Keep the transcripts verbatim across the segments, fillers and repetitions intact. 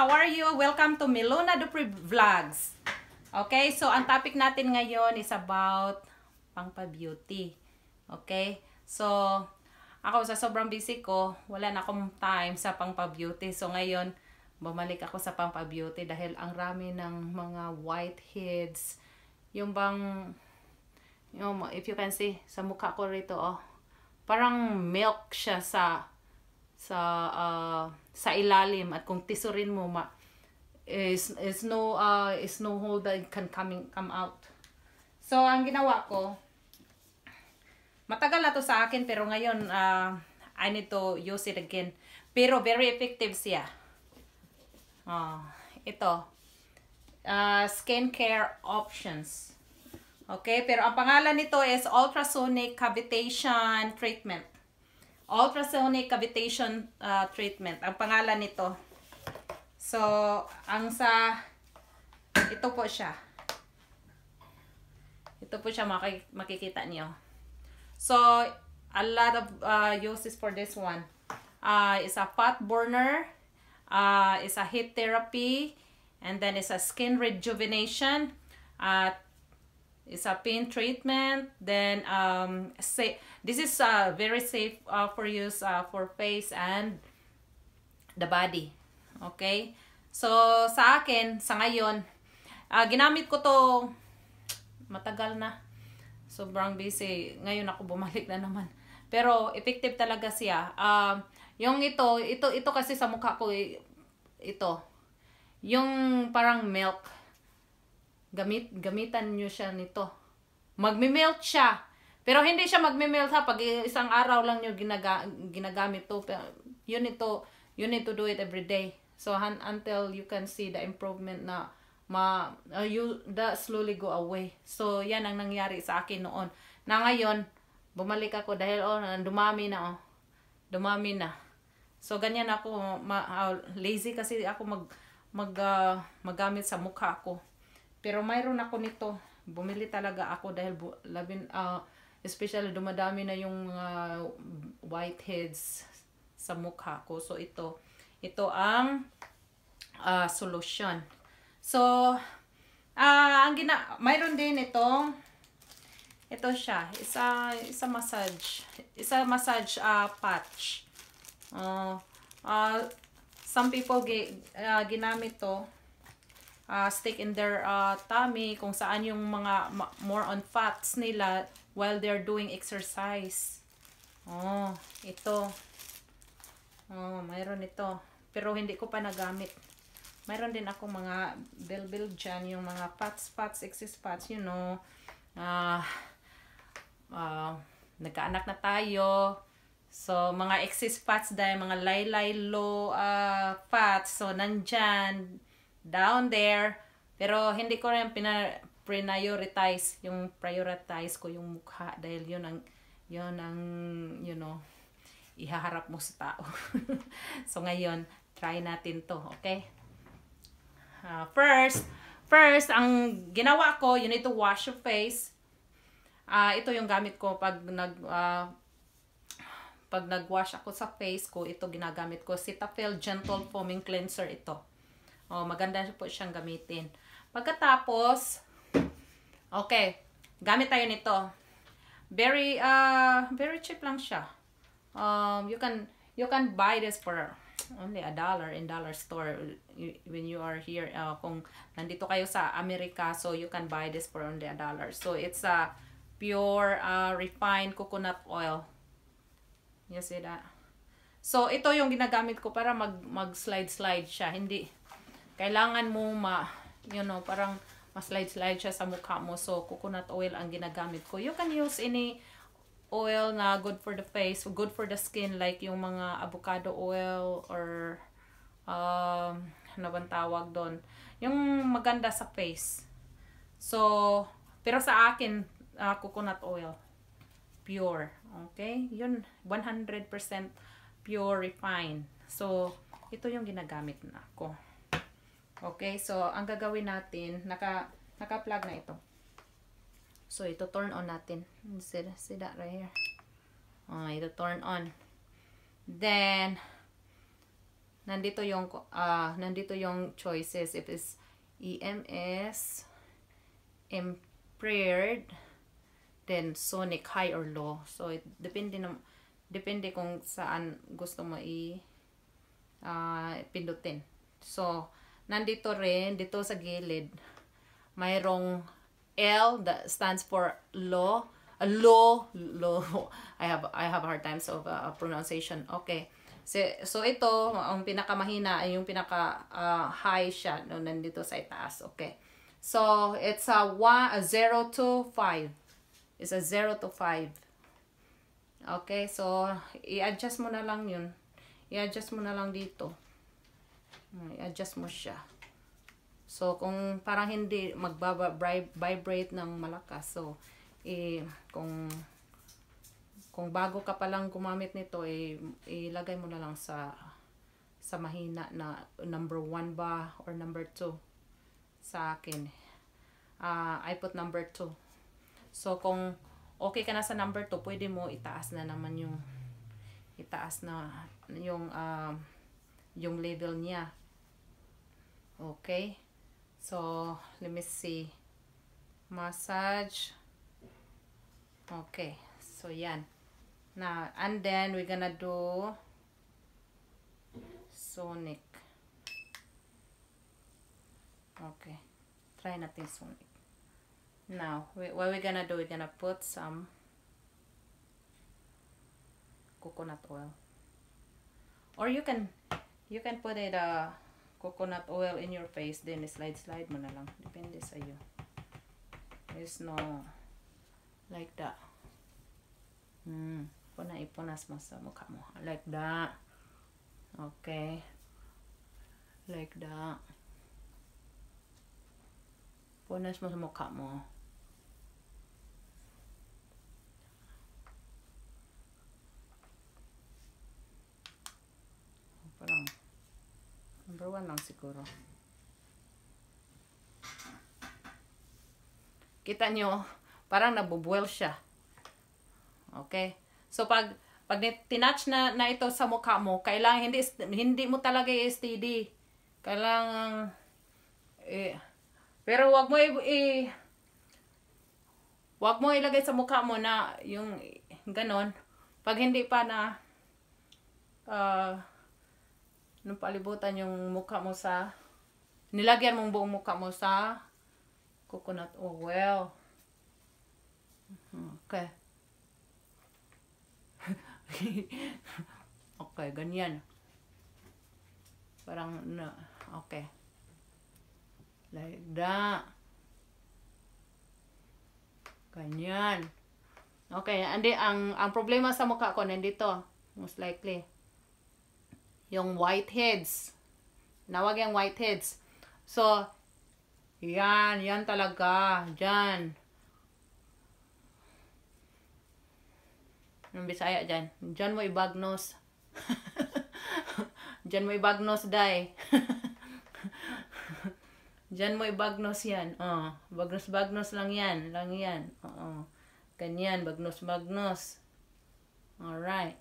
How are you? Welcome to Milona Dupri Vlogs. Okay, so ang topic natin ngayon is about pangpa-beauty. Okay, so ako sa sobrang busy ko, wala na akong time sa pangpa-beauty. So ngayon, bumalik ako sa pangpa-beauty dahil ang rami ng mga whiteheads. Yung bang, yung, if you can see, sa mukha ko rito, oh, parang milk siya sa sa uh, sa ilalim, at kung tisurin mo ma is is no uh is no hole that can coming come out. So ang ginawa ko, matagal na to sa akin pero ngayon uh, I need to use it again. Pero very effective siya. Uh, ito uh, skincare options. Okay, pero ang pangalan nito is ultrasonic cavitation treatment. Ultrasonic cavitation uh, treatment. Ang pangalan nito. So, ang sa ito po siya. Ito po siya makik makikita niyo. So, a lot of uh, uses for this one. Uh, it's a fat burner, uh, it's a heat therapy, and then it's a skin rejuvenation. Uh, It's a pain treatment. Then um, say this is uh, very safe uh, for use uh, for face and the body. Okay. So sa akin sa ngayon, uh, ginamit ko to matagal na. Sobrang busy. Ngayon ako bumalik na naman. Pero effective talaga siya. Uh, yung ito, ito, ito kasi sa mukha ko ito. Yung parang milk. Gamit, gamitan nyo siya nito. Magme-melt siya. Pero hindi siya magme-melt ha. Pag isang araw lang nyo ginaga, ginagamit to. You need to, you need to do it every day. So until you can see the improvement na ma, uh, you, that slowly go away. So yan ang nangyari sa akin noon. Na ngayon, bumalik ako dahil oh, dumami na oh. Dumami na. So ganyan ako, ma, uh, lazy kasi ako mag, mag, uh, magamit sa mukha ko. Pero mayroon ako nito. Bumili talaga ako dahil labin, uh, especially dumadami na yung uh, whiteheads sa mukha ko. So ito, ito ang uh, solution. So, uh, ang gina mayroon din itong, ito siya, isa, isa massage, isa massage uh, patch. Uh, uh, some people uh, ginamit to. Uh, stick in their uh, tummy, kung saan yung mga more on fats nila while they're doing exercise. Oh, ito. Oh, mayroon ito. Pero hindi ko pa nagamit. Mayroon din ako mga bil-bil dyan, yung mga fats, fats, excess fats, you know. Uh, uh, nagkaanak na tayo. So, mga excess fats dahil, mga laylay low uh, fats. So, nandyan. Down there, pero hindi ko rin pina-prioritize, yung prioritize ko yung mukha dahil yun ang, yun ang, you know, ihaharap mo sa tao. So ngayon, try natin to, okay? Uh, first, first, ang ginawa ko, you need to wash your face. Uh, ito yung gamit ko pag nag, uh, pag nag-wash ako sa face ko, ito ginagamit ko, Cetaphil Gentle Foaming Cleanser ito. Oh, maganda po siyang gamitin. Pagkatapos, okay, gamit tayo nito. Very, uh, very cheap lang siya. Um, you can, you can buy this for only a dollar in dollar store when you are here. Uh, kung nandito kayo sa Amerika, so you can buy this for only a dollar. So it's a pure uh, refined coconut oil. You see that? So ito yung ginagamit ko para mag, mag slide slide siya. Hindi kailangan mo ma, you know, parang ma-slide-slide siya sa mukha mo. So, coconut oil ang ginagamit ko. You can use any oil na good for the face, good for the skin, like yung mga avocado oil or um, ano bang tawag doon? Yung maganda sa face. So, pero sa akin, uh, coconut oil. Pure. Okay? Yun, one hundred percent pure refined. So, ito yung ginagamit na ako. Okay, so ang gagawin natin, naka naka-plug na ito. So ito turn on natin. See, see that right here. Oh, ito turn on. Then nandito yung uh, nandito yung choices. If it's E M S, impaired, then sonic, high or low. So it depende na, depende kung saan gusto mo i uh, pindutin. So nandito rin dito sa gilid mayroong L that stands for low. Uh, low, low. I have I have a hard time of uh, pronunciation. Okay. So, so ito, ang pinakamahina ay yung pinaka uh, high siya no, nandito sa itaas. Okay. So, it's a one, a zero to five. It's a zero to five. Okay, so i-adjust mo na lang yun. I-adjust mo na lang dito. I-adjust mo siya. So, kung parang hindi magba-vibrate ng malakas. So, eh, kung kung bago ka pa lang gumamit nito, eh, ilagay mo na lang sa sa mahina na number one ba or number two sa akin. Uh, I put number two. So, kung okay ka na sa number two, pwede mo itaas na naman yung itaas na yung uh, yung level niya. Okay. So, let me see. Massage. Okay, so yan. Now, and then we're gonna do sonic. Okay, try natin sonic. Now, we, what we're gonna do, we're gonna put some coconut oil. Or you can, you can put it uh, coconut oil in your face, then slide slide mo na lang. Depende sa iyo. There's no like that. Hmm. Puna ipunas mo sa mukha mo. Like that. Okay. Like that. Punas mo sa mukha mo. Parang number one lang siguro. Kita nyo, parang nabubuel siya. Okay? So, pag, pag tinatch na, na ito sa mukha mo, kailangan hindi, hindi mo talaga i-steady. Kailangan, eh, pero wag mo i, i wag mo ilagay sa mukha mo na yung ganon. Pag hindi pa na, uh, nung palibutan yung mukha mo sa, nilagyan mong buong mukha mo sa coconut oil. Okay. Okay, ganyan. Parang, no, okay. Like that. Ganyan. Okay, andi ang ang problema sa mukha ko nandito, most likely. Yung whiteheads. Nawag yung whiteheads. So, yan, yan talaga. Diyan. Yung Bisaya dyan. Dyan mo ibagnos. Dyan mo ibagnos, day. Dyan mo ibagnos yan. Oh, bagnos-bagnos lang yan. Lang yan. Oo. Ganyan, bagnos-bagnos. Alright.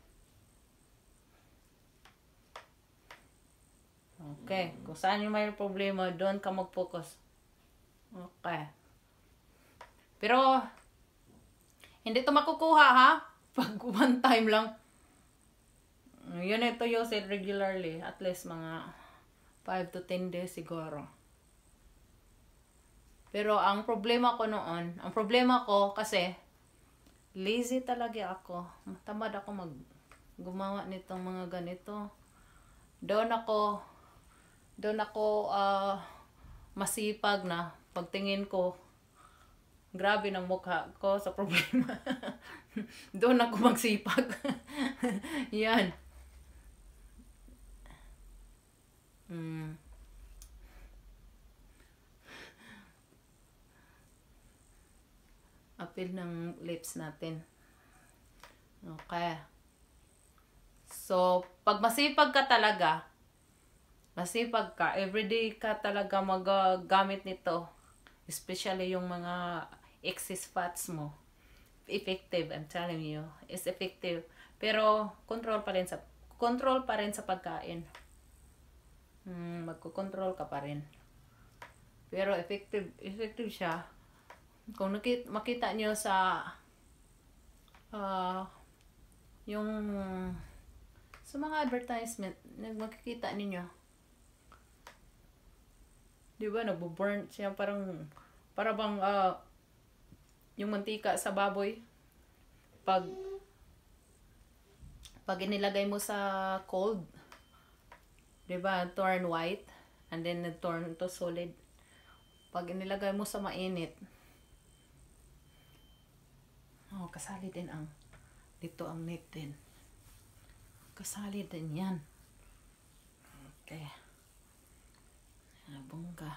Okay. Kung saan yung may problema, doon ka mag-focus. Okay. Pero, hindi to makukuha, ha? Pag one time lang. Yun ito use it regularly. At least mga five to ten days siguro. Pero ang problema ko noon, ang problema ko kasi lazy talaga ako. Tamad ako mag gumawa nitong mga ganito. Doon ako doon ako uh, masipag na pagtingin ko. Grabe ng mukha ko sa problema. Doon ako magsipag. Yan. Mm. Apil ng lips natin. Okay. So, pag masipag ka talaga, masipag ka, everyday ka talaga magagamit nito. Especially yung mga excess fats mo. Effective, I'm telling you. It's effective. Pero, control pa rin sa, control pa rin sa pagkain. Hmm, magko-control ka pa rin. Pero effective, effective siya. Kung nakita, makita niyo sa uh, yung sa mga advertisement, makikita ninyo. Di ba, nagbo-burn siya parang, para bang uh, yung mantika sa baboy. Pag, pag inilagay mo sa cold, di ba, turn white, and then turn to solid. Pag inilagay mo sa mainit, oh, kasali din ang, dito ang net din. Kasali din yan. Okay. Bongga.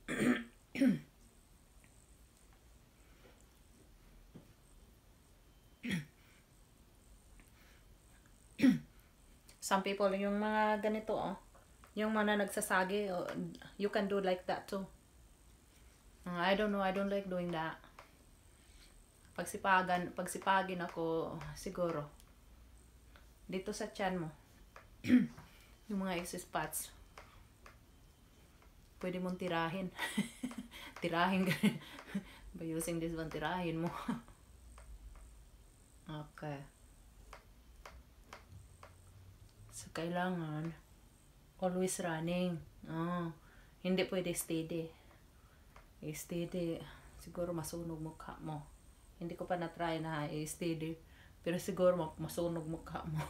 Some people, yung mga ganito, oh, yung mga nagsasagi, oh, you can do like that too. Uh, I don't know, I don't like doing that. Pagsipagan, pagsipagin ako, siguro, dito sa tiyan mo, yung mga excess fats, pwede mong tirahin. Tirahin ka. By using this one, tirahin mo. Okay. So, kailangan, always running. Oh, hindi pwede steady. I-steady, siguro masunog mukha mo. Hindi ko pa na-try na i-steady. Pero siguro masunog mukha mo.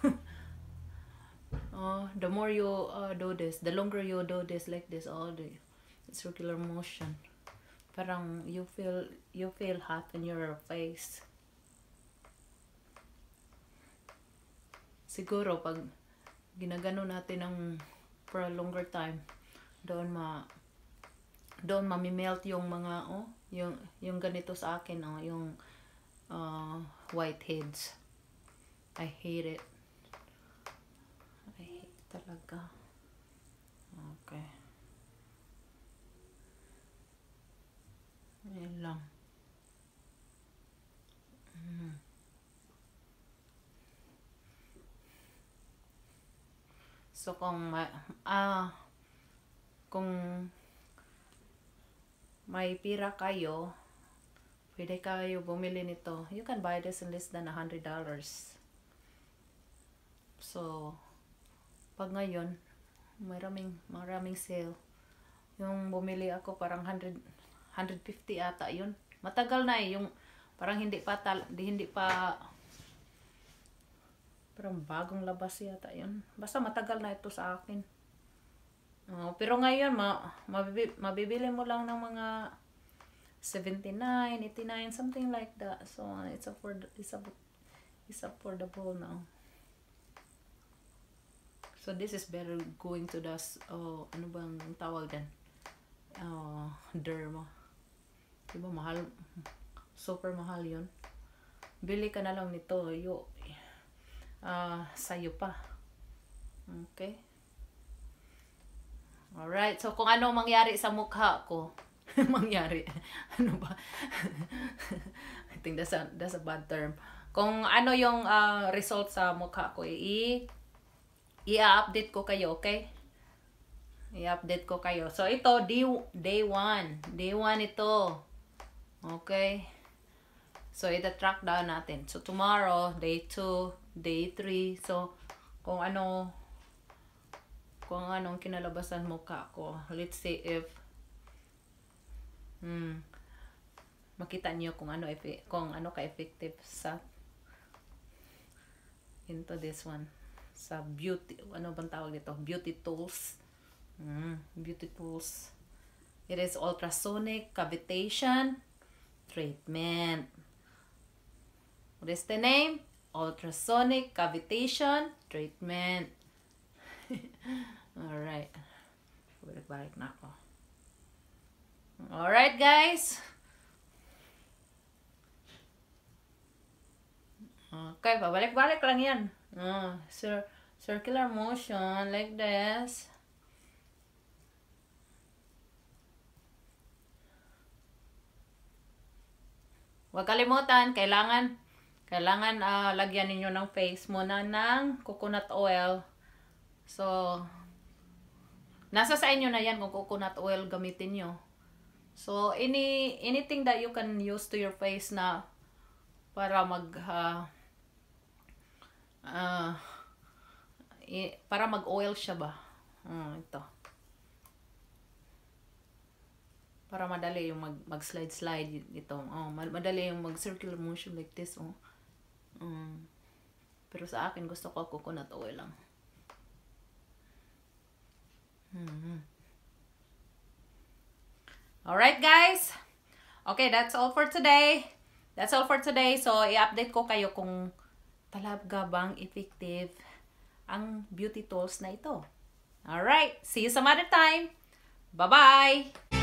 Oh, the more you uh, do this, the longer you do this like this, all the circular motion. Parang you feel, you feel hot in your face. Siguro pag ginagano natin ng for a longer time, doon ma doon mamimelt yung mga, oh, yung, yung ganito sa akin, oh, yung uh, whiteheads. I hate it. I hate talaga. Okay. Ayan lang. Mm. So, kung ma ah, kung may pira kayo, pwede kayo bumili nito. You can buy this in less than a hundred dollars. So, pag ngayon, maraming, maraming sale. Yung bumili ako, parang one hundred, one fifty ata yun. Matagal na eh, yung parang hindi pa, tal di, hindi pa, parang bagong labas yata yun. Basta matagal na ito sa akin. Uh, pero ngayon, ma mabibili, mabibili mo lang ng mga seventy-nine, eighty-nine, something like that. So, uh, it's afford it's, a, it's affordable now. So, this is better going to the, oh, ano bang tawag din? Uh, derma. Diba, mahal? Super mahal yun. Bili ka na lang nito. Yo, uh, sayo pa. Okay. Alright, so kung ano mangyari sa mukha ko, mangyari, ano ba? I think that's a, that's a bad term. Kung ano yung uh, result sa mukha ko, i- i-update ko kayo, okay? I-update ko kayo. So, ito, day, day one. Day one ito. Okay? So, ita-track down natin. So, tomorrow, day two, day three. So, kung ano, kung anong kinalabasan mukha ko. Let's see if hmm, makita niyo kung ano kung ano ka-effective sa into this one sa beauty, ano bang tawag dito? Beauty tools. Hmm, beauty tools. It is ultrasonic cavitation treatment. What is the name? Ultrasonic cavitation treatment. Alright. Balik-balik na ako. Alright, guys. Okay, pabalik-balik lang yan. Oh, cir circular motion like this. Huwag kalimutan, kailangan kailangan uh, lagyan ninyo ng face muna ng coconut oil. So, Nasa sa inyo na yan kung coconut oil gamitin nyo. So, any anything that you can use to your face na para mag uh, uh, i, para mag-oil siya ba? Hmm, ito. Para madali yung mag mag-slide-slide ito. Oh, madali yung mag-circular motion like this, oh. Um, pero sa akin gusto ko coconut oil lang. Mm-hmm. Alright guys. Okay, that's all for today. That's all for today. So, i-update ko kayo kung talaga bang effective ang beauty tools na ito. Alright, see you some other time. Bye-bye!